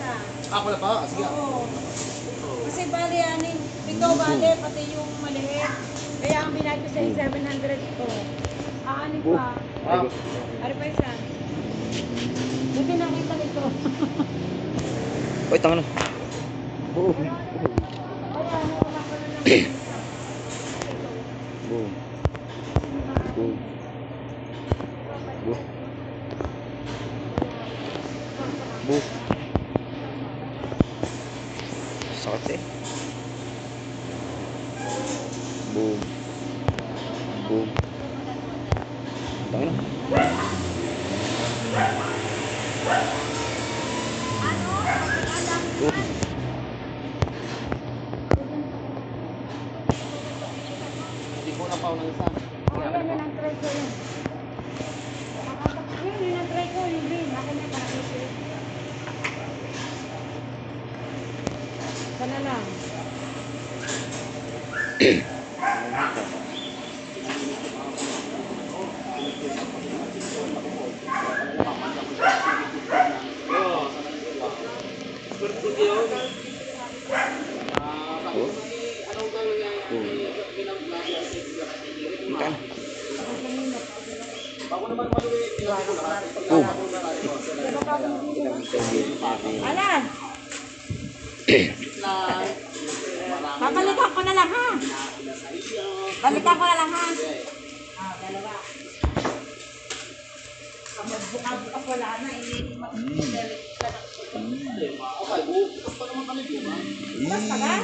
Ako na pa? Sige. Oo. Kasi bali, anin, pito bali, pati yung maliit. Kaya ang binayad ko sa 700 ko. Aanin pa. Ano pa isa? Buti nakita nito. Uy, tanga na. Boom. Kaya wala ko na lang. Boom. Boom. Boom. Boom. Sakit eh. Boom. Boom. Tanga na. Boom. Hindi ko na pa ng isa. Yan ang try ko yun. Yun ang try ko, yung green. Akin na para ito. Sana lang. Alan! Babalikan ko na lang ha. Balikan ko na lang ha. Dalawa. Bukas wala na. Bukas pa naman kami dito. Bukas pa ka?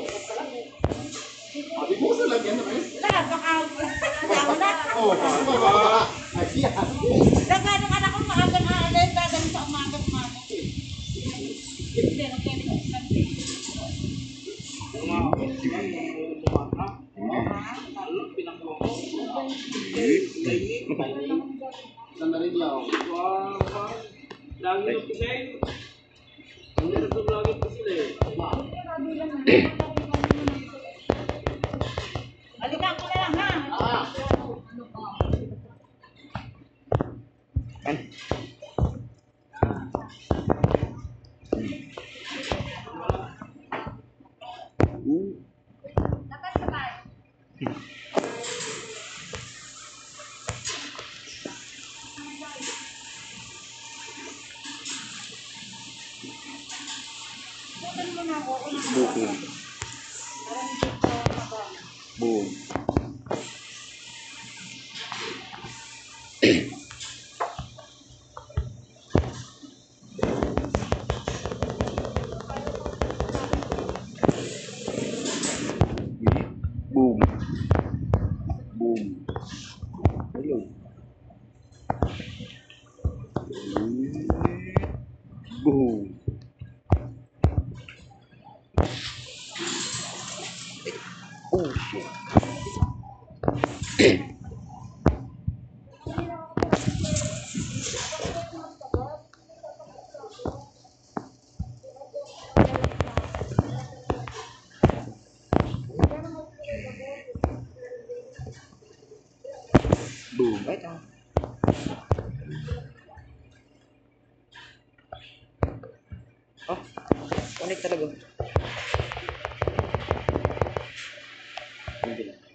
Abi, bukas na lang yan. Lahat baka ako na. Oo, baka. Ay, Nagano ka na kung maagang aalay. Dadali sa umagang. Hindi, nagkainig ko sa Sandarin niya ako. Lagi yung kisay. Ang nito lagi po sila eh. Balikan ko na lang ha. An? Bukan mo na ako. Boom. Boom. Boom. Boom. Ayun. Boom. Oh shit. Boom. Ay, tama. Oh, connect talaga. Hindi lang.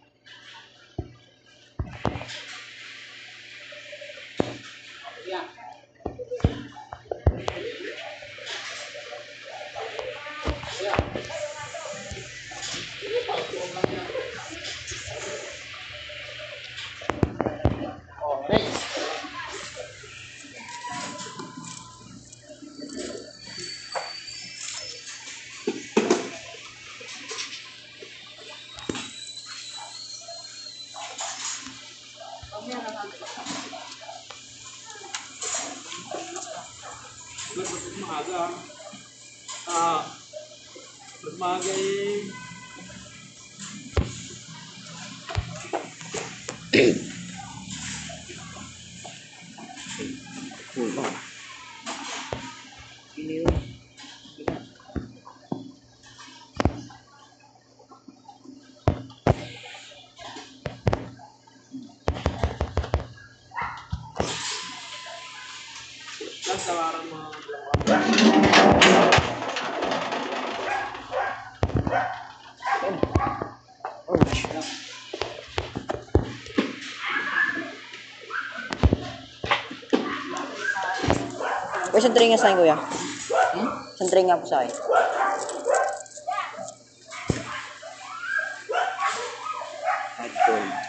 Next. Mas maaga. Mas maaga eh. Boom. Oh. Ini yun. Tawaran mo. isang tray nga sa akin, kuya. Isang tray nga po sa akin. Hot cold.